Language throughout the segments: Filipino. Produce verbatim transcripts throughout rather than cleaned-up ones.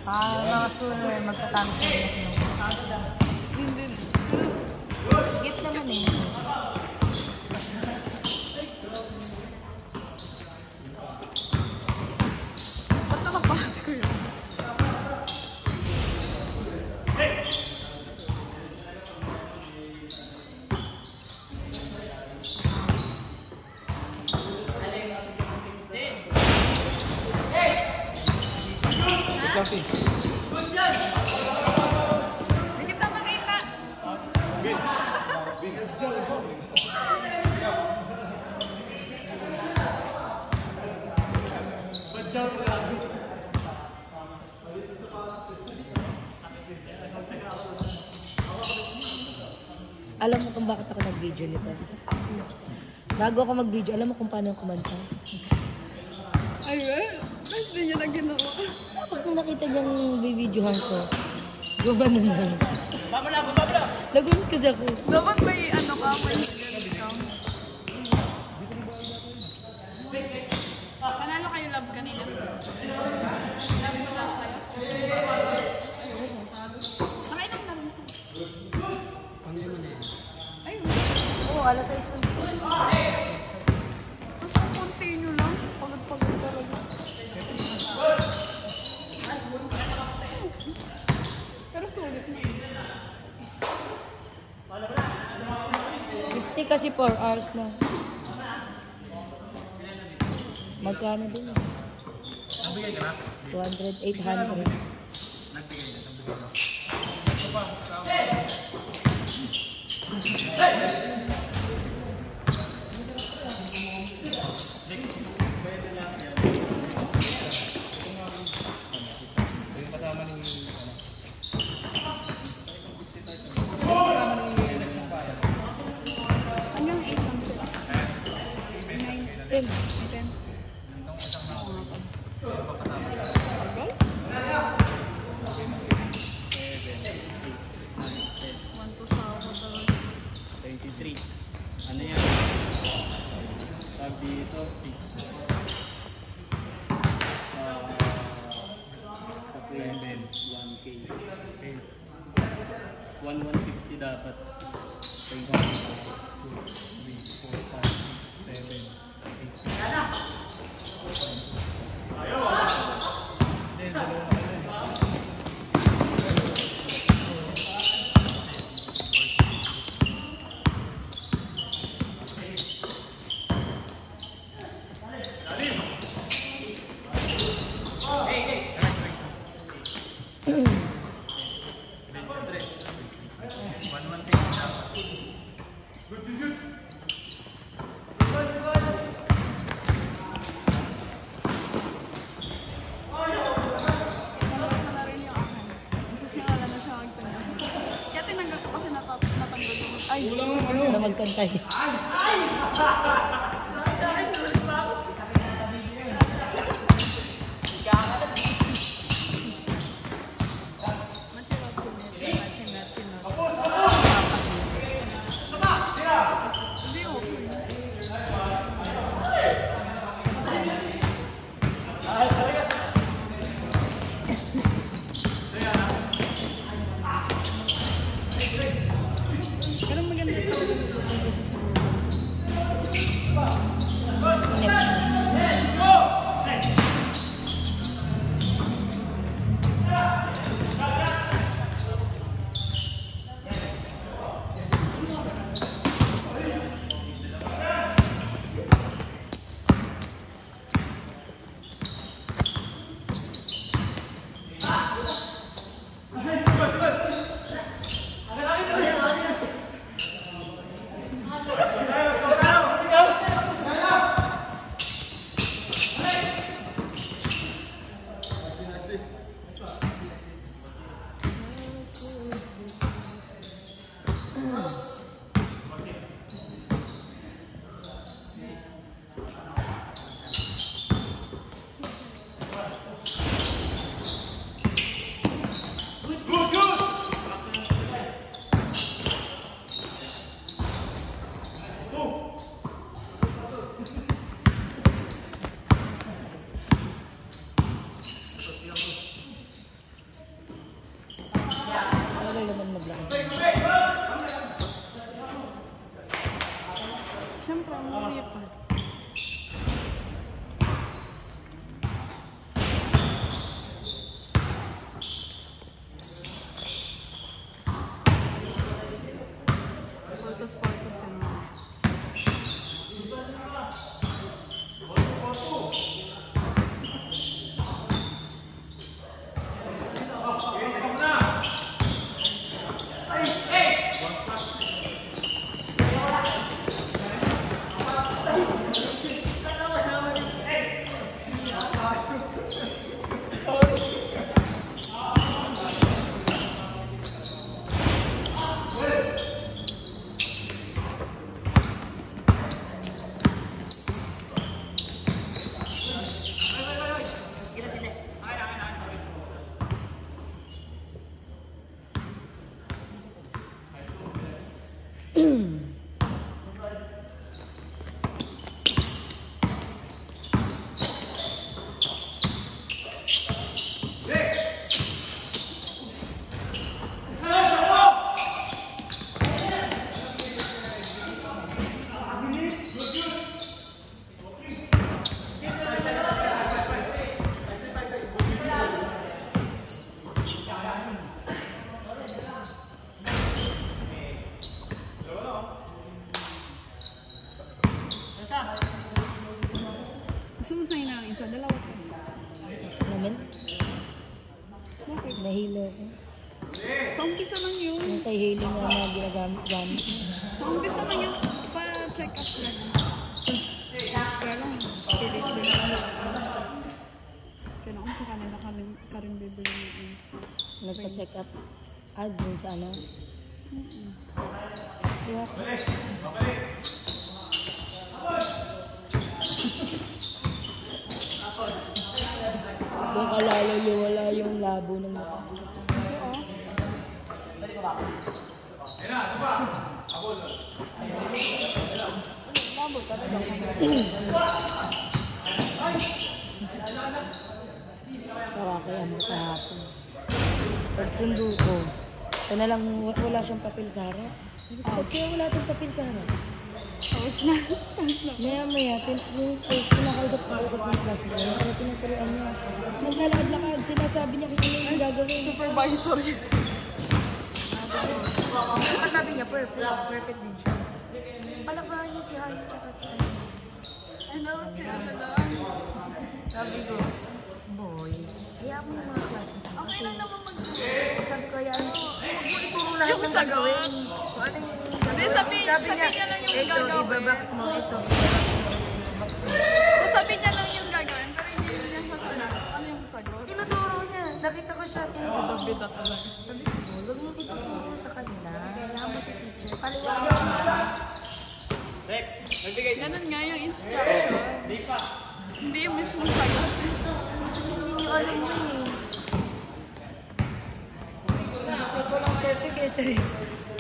Ah, mga sulo eh, magtatanong sa hindi. Git naman eh. Ba't nakapalas ko yun? Selfie. Hindi pa makita. Alam mo kung bakit ako nag-video nito? Bago ako mag-video, alam mo kung paano yung kumanta? Ay, eh. Bakit hindi niya na ginawa? Tapos nung nakita niyang bibidyohan ko, gumanon lang. Nagulat kasi ako. Dapat may ano ka, may ganun ka. Panalo kayo love kanina. Love mo lang kayo. Nakailang love mo? Ay, Oo, alas sais ng basta continue lang. Pagod-pagod talaga. Pero sulit na. fifty kasi four hours na. Magkano din eh? two hundred, eight hundred. Hanggang eight lang sila. nine, ten. ten. One to sawa talaga. twenty-three. Ano yan? Sabi ito, six. Uh, sa eleven, one K. one one fifty dapat. one, two, three, four, five, six, seven, eight. Then, dalawa na kayo. Wala rin yung akin. Nasisingala na siya magtanda. Kaya tinanggap ko kasi natat natanggal yung... Ay! Na magkantay. Machinot, sinit. Machinot, sinot. Hindi, okay. Pero maganda ito. maglakad. Siyempre, umuwi pa. Pultos-pultos yun mo. Gusto mo sa'yo ng isa? Dalawa ko. Naman? Bakit? Nahilo ko. Sa umpisa lang yun. Yung kay Hailey nga na ginagamit-gamit. Sa umpisa lang yun. Pa-check up lang. Kaya lang, spirit ko na. Kaya kung sa kanila kami ka rin bibili ng Nagpa-check up. Ah, dun sa ano? Kaya, kung kalalo wala yung labo ng mukha. Labo talaga. Tawa kaya mo kahapon. Pag sundo ko, ito na lang wala siyang papel sa harap. Ba't kaya wala itong papel sa harap? Tapos na. Tapos na. Maya maya, pin, yung eh, pinakausap ko sa ng class nila, yung kaya tinuturuan niya. Tapos naglalakad-lakad, sinasabi niya kung ano yung gagawin. Supervisor. Ang sabi niya, perfect. Perfect din siya. Palakpakan niya si Harley tsaka si Harley. Ano? Si ano na? Sabi ko, boy, kaya mo yung mga class mo. Okay lang naman mag- Sabi ko, yan, huwag mo ituro lahat ng gagawin. Kung ano yung Hindi, sabi, sabi niya lang yung ito, gagawin. ibabox mo, ito, ibabox mo. So, sabi niya lang yung gagawin, pero hindi niya sasagot. Ano yung sagot? Tinuturo niya. Nakita ko siya. Tinuturo. Bida talaga. Sabi ko, huwag mo ituturo sa kanila. Kailangan mo sa teacher. Paliwanag mo. Rex, nagbigay niya. Ganun nga yung instruction. Di pa. Hindi yung mismo sagot. Hindi niyo alam mo eh. Gusto ko lang perfect eh, Therese.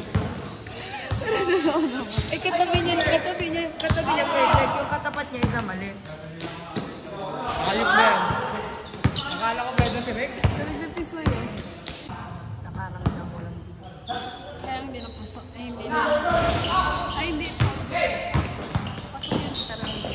Eh, katabi niya, katabi niya, katabi niya perfect. Yung katapat niya isa mali. Ayok na yan. Akala ko pwede si Rex. Pero dito sa'yo. Nakaramdam mo lang din. Kaya hindi na pasok. Ay, hindi na. Ay, hindi pa. Pasok yun sa talaga.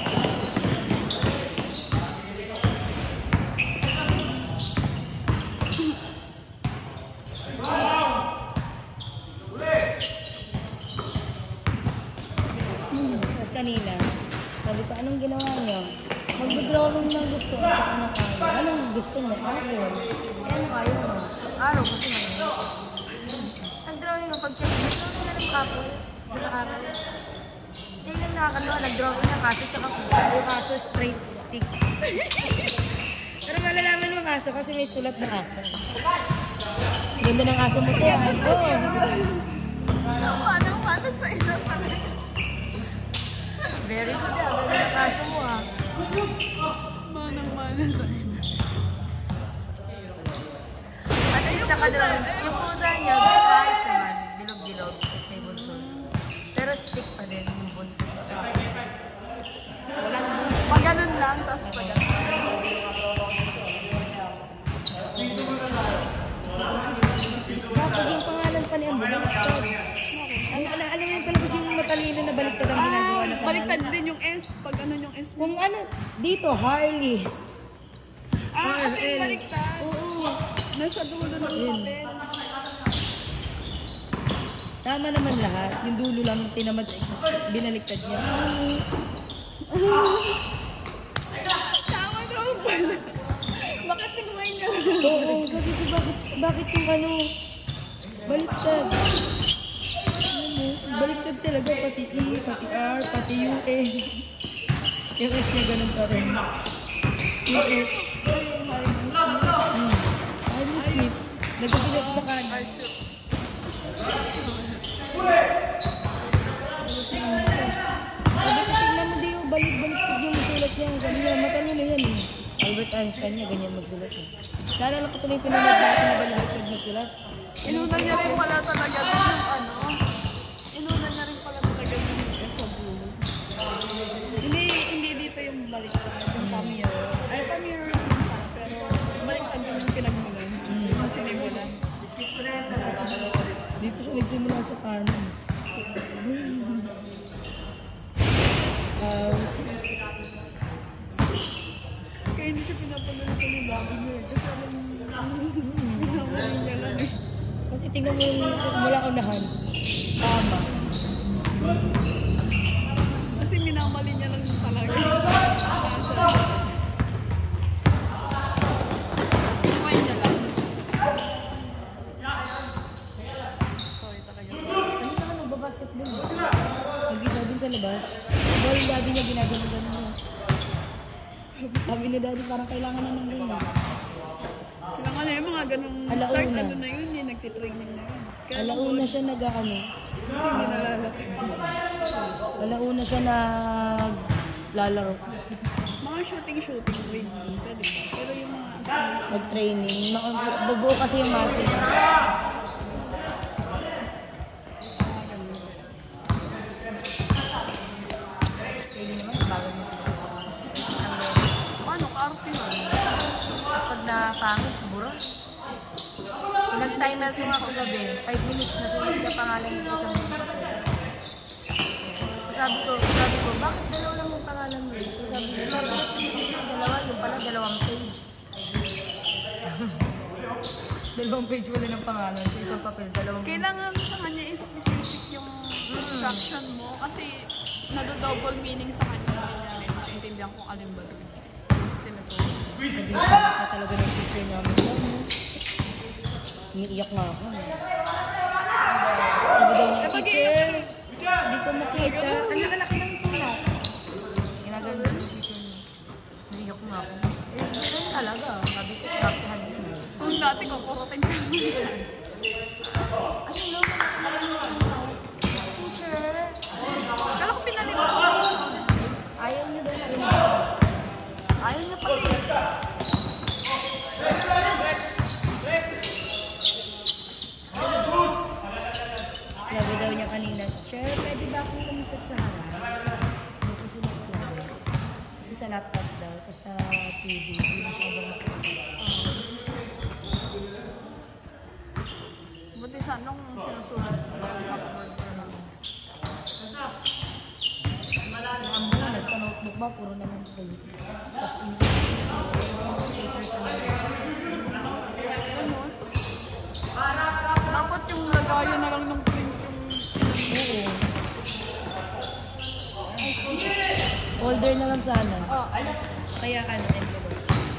Tapos kanina, sabi ko, anong ginawa niyo? Mag-drawing ng gusto mo sa anong araw. Anong gusto mo? Araw. Eh, ano kayo mo? Araw kasi may. Nag-drawing ng pag-check. Nag-drawing na ng couple. Ng araw. Hindi lang nakakatawa. Nag-drawing ng kaso tsaka puso. Yung kaso straight stick. Pero malalaman mo kaso kasi may sulat na kaso. Ganda ng aso mo to. Oo. Paano, paano sa ina talaga? Very good ah. Ganda ng aso mo ah. Manang-mana sa ina. At least nakadrawing. Yung pusa niya, ayos naman. Bilog-bilog. Tapos may buntol. Pero stick pa din yung buntol. Walang boost. Pag ganun lang, tapos pag ganun. Tapos yung pangalan pa baliktad. Ang ala, alam mo yun pala kasi yung matalino na baliktad ang ginagawa Ah, na pangalan. baliktad din yung S. Pag ano yung S. Kung ano, dito, Harley. Ah, R kasi L. baliktad. Oo. Nasa dulo ng papel. Tama naman lahat. Yung dulo lang, tinamad, binaliktad niya. Tama daw pala. Bakit tingnan niya? Oo, sabi ko, bakit, bakit yung ano, baliktad? Ano, baliktad talaga, pati E, pati R, pati U, E. Yung S niya ganun pa rin. Yung S. Hmm. Harley Smith. Nagpapilas sa kanya. Sabi ko, tignan mo di yung balik-baliktad yung sulat niya. Sabi niya, matalino yan eh. Albert Einstein niya, ganyan magsulat eh. Naalala ko tuloy pinunod natin na balik-baliktad magsulat. Inuna niya rin pala talaga din yung ano. Inuna niya rin pala talaga din yung S sa dulo. Hindi, hindi dito yung baliktad. Yung pa-mirror. Ay, pa-mirror din pala. Pero baliktad din yung pinagmulan. Yung sinimulan. Dito siya nagsimula sa kanan. Um, Kaya hindi siya pinapanood ko yung bago niya eh. Kasi alam pinamali niya lang eh. kasi tingnan mo yung mula unahan. Tama. Kasi minamali niya lang talaga. Nasa. Kumain niya lang. Sorry talaga. Ano naman magbabasketball? Nag-isa din sa labas. Ball daddy niya ginagawa ganun. Sabi ni daddy parang kailangan na ng ganyan. Kailangan na yung mga ganung Alauna. start ano na yun eh. Nagtitraining na yun. Kaya Alauna siya nag-ano. kasi hindi nalalaki. Alauna siya naglalaro. Mga shooting-shooting rin. Pwede ba? Pero yung mga Nag-training. Maka- Bubuo kasi yung muscle. Training naman, bago mo siya. ano, kaarte na. Tapos pag napangit, buro. Nag-timer ko nga kagabi. five minutes na sulit na pangalan sa isang minuto. Sabi ko, sabi ko, bakit dalawa lang yung pangalan mo dito? Sabi ko, sabi ko, dalawa, yung pala, dalawang page. Dalawang page wala ng pangalan sa isang papel, dalawang page. Kailangan sa kanya is specific yung instruction mo kasi nado-double meaning sa kanya. Hindi niya maintindihan kung alin ba ito. Tinuturo. Sabi ko, talaga ng teacher namin lang. no? Umiiyak nga ako. eh. Sabi daw niya, Eh, pag teacher, hindi ko makita. Ang laki ng sulat. Ginagano ng teacher niya. Umiiyak nga ako. Eh, ganun talaga. Sabi ko, praktihan mo. Kung dati ko, kukutin ka mo. Ano no? Teacher, Kala ko pinalimutan ko siya. ayaw niyo daw marinig. Ayaw niya pala eh. Sabi daw niya kanina, Sir, pwede ba akong lumipot sa harap? Kasi sinabi ko. Kasi sa laptop daw, kasi sa T V, hindi masyadong makikita. Buti sa nung sinusulat ko sa blackboard ko lang. Ang mga nagpa-notebook ba, puro naman print. Tapos English, stickers sa mga. Ano? Dapat yung lagayan na lang ng print yung Oo. Folder na lang sana. Ah, Kaya ano, envelope.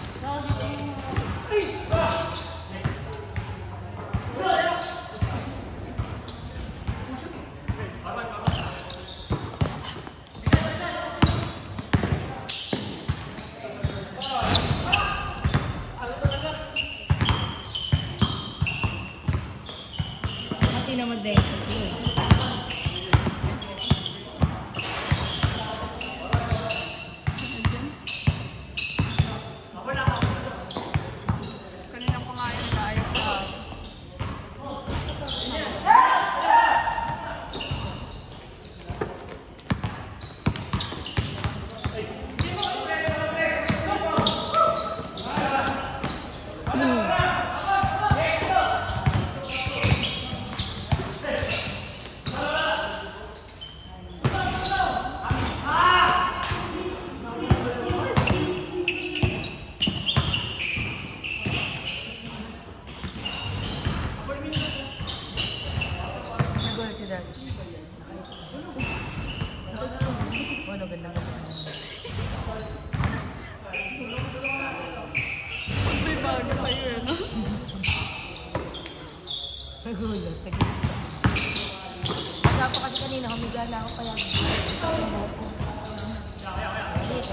Pati naman din. kanina pa nga yung naayos sa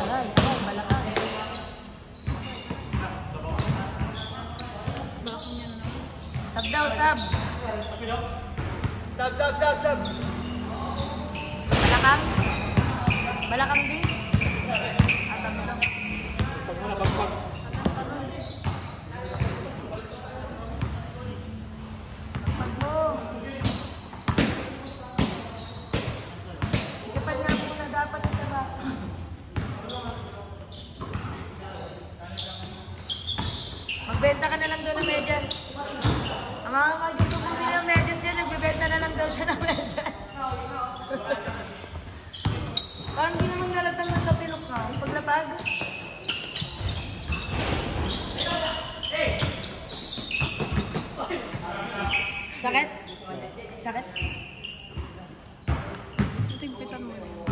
Aray, aray, balakang. Sab daw, sab. Sab, sab, sab, sab! Balakang. Balakang din. Atam daw. Pag mo na, pag, pag. Pag mo. Ikapan nga muna dapat ito ba? Magbenta ka na lang doon ng medyas. Ang mga gusto mo ng medyas dyan, nagbibenta na lang daw siya ng medyas. Parang hindi naman galatang nagkapilok ka. Paglapag. Sakit? Sakit? Tigpitan mo rin.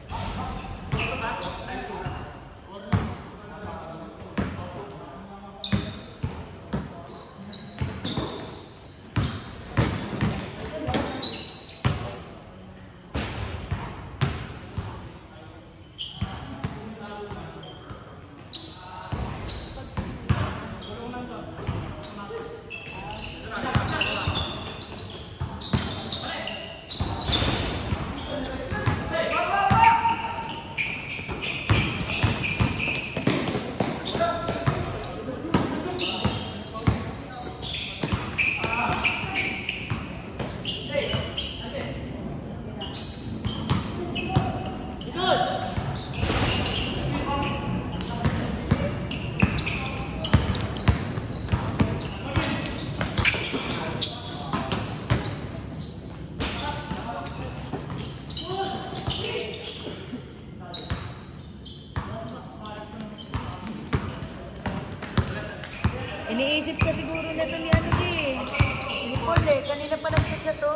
Iniisip ka siguro na ito ni ano di eh. Ni Paul eh. Kanina pa nagchat-chat to.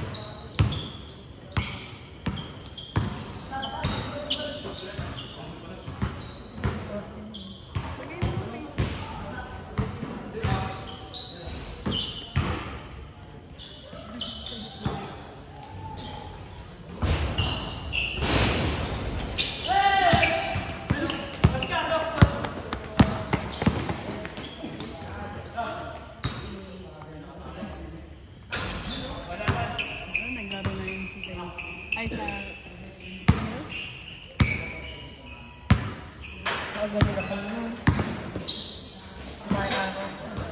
Ano, naglaro na yun si guys. Ay, sa... Ako ganun ako mo. Kumain ako.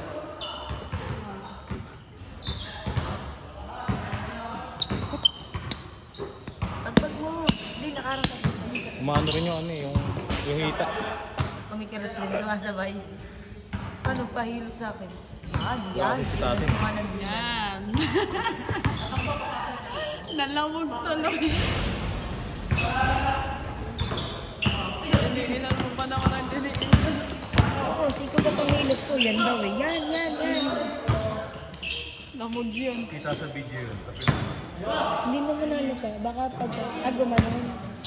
Pagpag mo. Hindi, nakarang ka. Umaano rin yung ano eh, yung, yung hita. Kumikirat din, sumasabay. Ano, pahilot sa akin. Ah, di yan. Kasi si tatay. Mga nandun. Yan. Nalawag tuloy. Diniilan mo pa naman ang diniilan. Oo, siko ba pamilot ko? Yan daw eh. Yan, yan, yan. Lamog yun. Kita sa video yun. Hindi mo manalo ka. Baka pag... Ah, gumanon.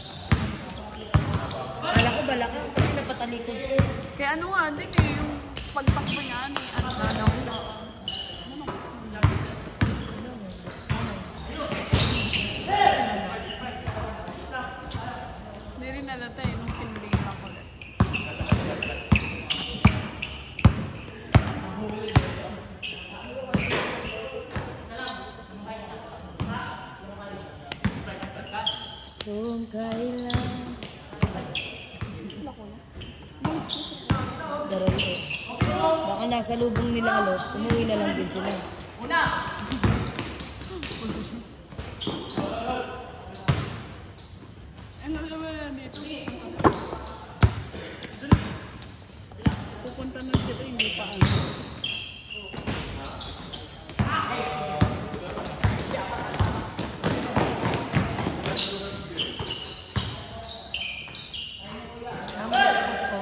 Bala ko, bala ka. Kasi napatalikod ko. Kaya ano nga, din eh, yung pagtakbo niya, ano, ano, ano, ano, hindi rin nalata eh, nung pinling ako ulit. Kung kailan... Daroy eh. Baka nasa lubong nila alo, umuwi na lang din sila. Ano naman yan dito? Pupunta na sila, hindi pa ano. Tama, tapos ko.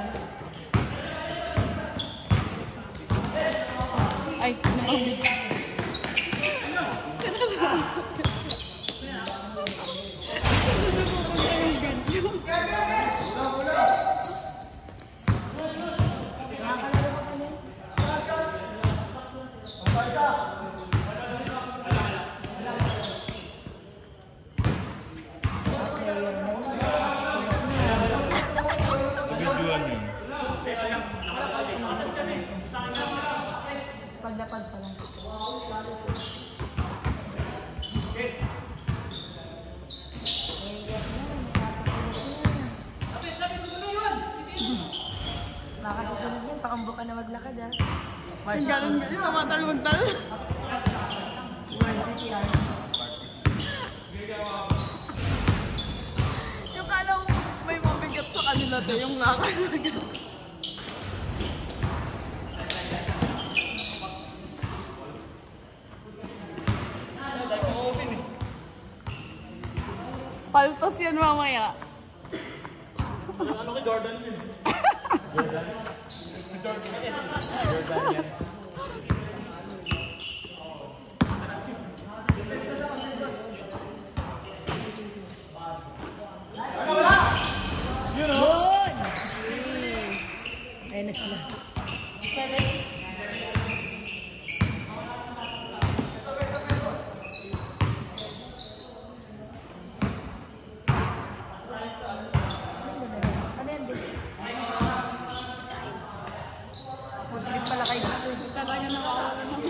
Ay, namamig. Baka susunod yan, pakambo ka na maglakad ha. Ang galing galing, tumatalon-talon. Yung kala ko may mabigat sa kanila to, yung lakad. Paltos yan mamaya. Ano kay Jordan yun? Jordans. Jordanians. Yun! Ayun na sila. Pagkilit pala kayo. Talaga nakakawala ng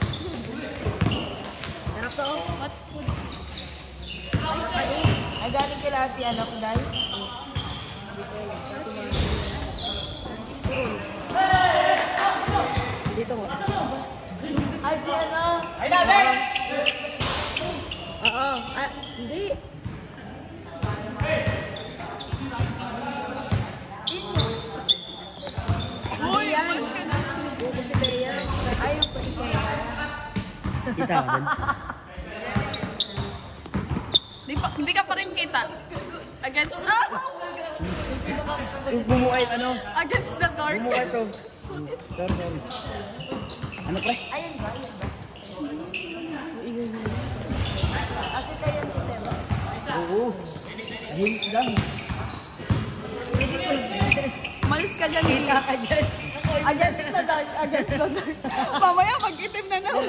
Sarap to. What food? Ay, ay galing kila si anak ko dahil. Dito mo. Ay, si ano? Ay, dami! Oo. Ah, hindi. Uy! Yan. Buko si Bea. Ayaw ko si Bea. Kita ka din? Di pa, hindi ka pa rin kita. Against, ah! Yung bumuhay, ano? Against the dark. Bumuhay to. Sorry, sorry. Ano pre? Ayun ba? Ayun ba? Kasi kayo si Bea. Oo. Hint lang. Malis ka dyan, Hila. Ka dyan. Against the dark. Against the dark. Mamaya mag-itim na naman.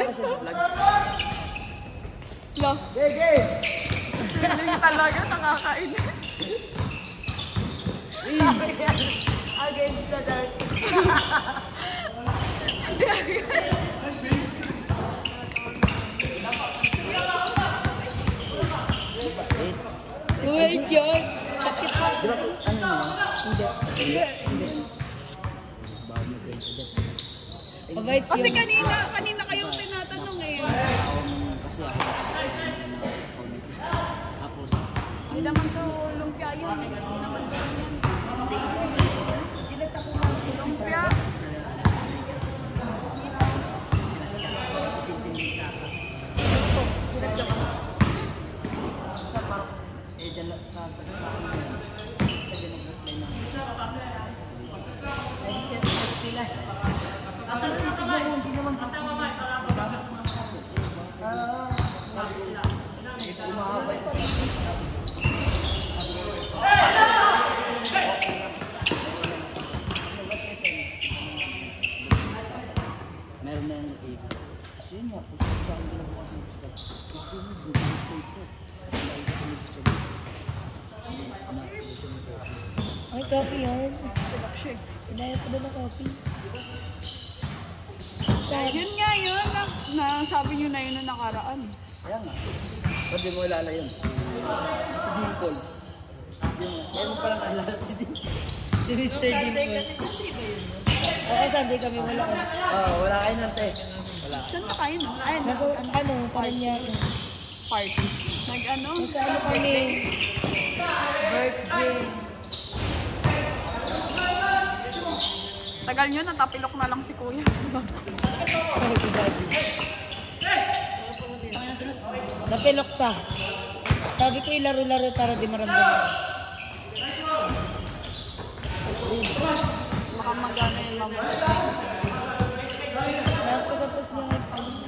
Lo, Gege! feeling talaga nakakainis. Against the dark. Oh my God! Di ba, ano naman? Hindi. Hindi. Hindi. Mabait Kasi yun. kanina, kanina kayong tinatanong eh. Um, kasi ako, tapos, Hindi naman to lumpia yun eh. Hindi naman to lumpia. sa park, eh, dala, sa taga sa akin, basta ganag-reply na. Ako titignan mo, hindi naman titignan. Meron na yung tape. Kasi yun nga, pag sa akin ginagawa ko sa ito yung Google tape ko. Kasi nakita ko nito sa anak ko siya ng coffee. Ay, coffee yan. Inaya ko na ng coffee. Sad. Yun nga yun, na, na sabi nyo na yun na nakaraan. Kaya nga, pwede mo ilala yun. Si Dimple. Yun nga, meron palang alala si Dimple. Si Mister Dimple. Oo, Sunday kami wala. Oo, wala kayo nun, te. Wala. Saan pa kayo no? Ay, Nasa, ano, parang niya. party. Nag-ano? Nasa ano kami? Birthday. Tagal nyo, natapilok na lang si kuya. Ay, si Daddy. Napilok pa. Sabi ko ilaro-laro para di maramdaman. Baka magana yung mama. Tapos-tapos niya ngayon.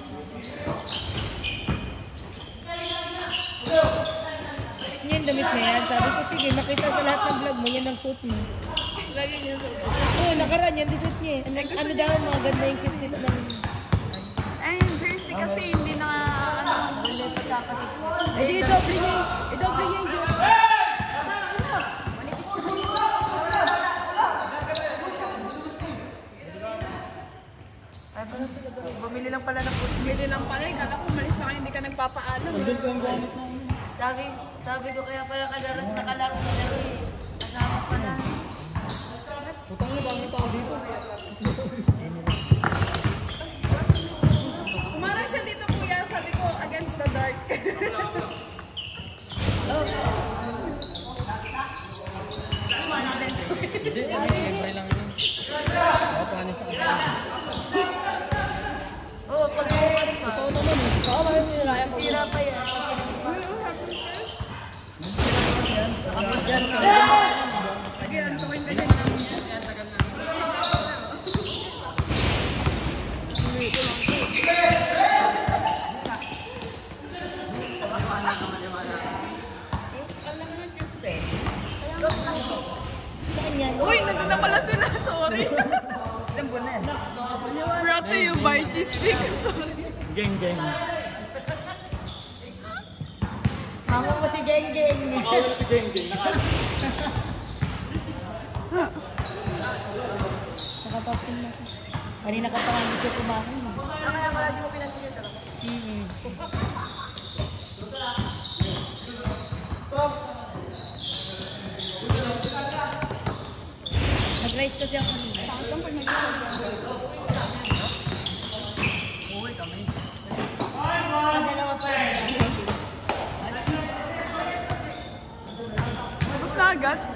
Gusto niya yung damit na yan. Sabi ko, sige, nakita sa lahat ng vlog mo, yan ang suit mo. Lagi niya sa Oo, nakaraan yan, di suit niya. eh. Ano, ano daw, mga ganda yung sit-sit ng... Ay, yung jersey kasi hindi na, ano, Eh, di, doble niya. Eh, doble niya yung jersey. Ay, pala sila daw. Bumili lang pala ng puti. bili lang pala. Eh, kala ko umalis na kayo, hindi ka nagpapaalam. Sabi, sabi ko kaya pala kalaro, nakalaro sila eh. Kasama pala. Hindi, ano, libre lang yun. Ako, paano sa akin? Oo, pag bukas pa. Ito naman eh. Oo, bakit nila? Sira pa yan. Sige, antukin ka dyan namin yan. Kaya tagal na. Saan yan? Uy, nandun na pala sila. Sorry. Ilang buwan na yan? Brought to you by Cheese Stick. Sorry. Geng, geng. Mama mo si Geng Geng. Ako na si geng, geng. Naka- Nakapaskin na. Kanina ka pa nga gusto kumain. Kaya pala di mo pinansin talaga. Mm-hmm. Nag-rice kasi ako kanina. Bakit lang pag nag-iwag? Pagdalawa pa lang. Tapos na agad.